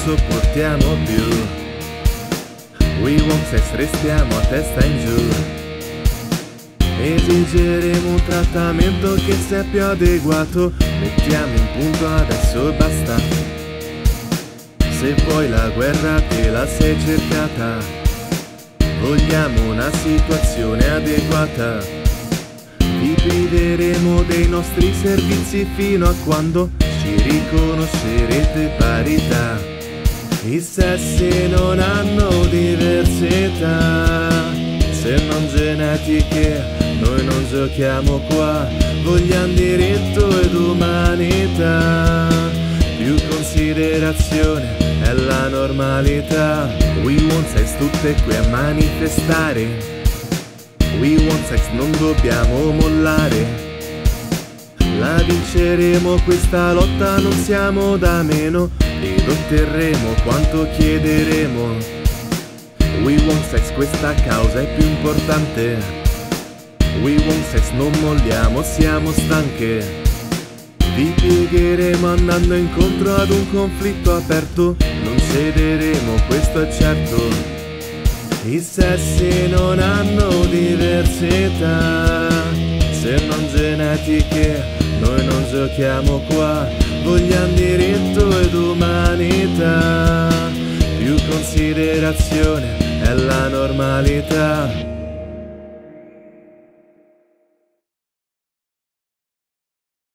sopportiamo più. We want sex, restiamo a testa in giù. Esigeremo un trattamento che sia più adeguato. Mettiamo in punto adesso e basta. Se poi la guerra te la sei cercata, vogliamo una situazione adeguata. Vi priveremo dei nostri servizi fino a quando ci riconoscerete parità. I sessi non hanno diversità, se non genetiche noi non giochiamo qua. Vogliamo diritto ed umanità, più considerazione è la normalità. We want sex, tutte qui a manifestare. We want sex, non dobbiamo mollare. La vinceremo questa lotta, non siamo da meno, ed otterremo quanto chiederemo. We want sex, questa causa è più importante. We want sex, non molliamo, siamo stanche. Vi piegheremo andando incontro ad un conflitto aperto. Non cederemo, questo è certo. I sessi non hanno diversità, se non genetiche noi non giochiamo qua. Vogliamo diritto ed umanità, più considerazione è la normalità.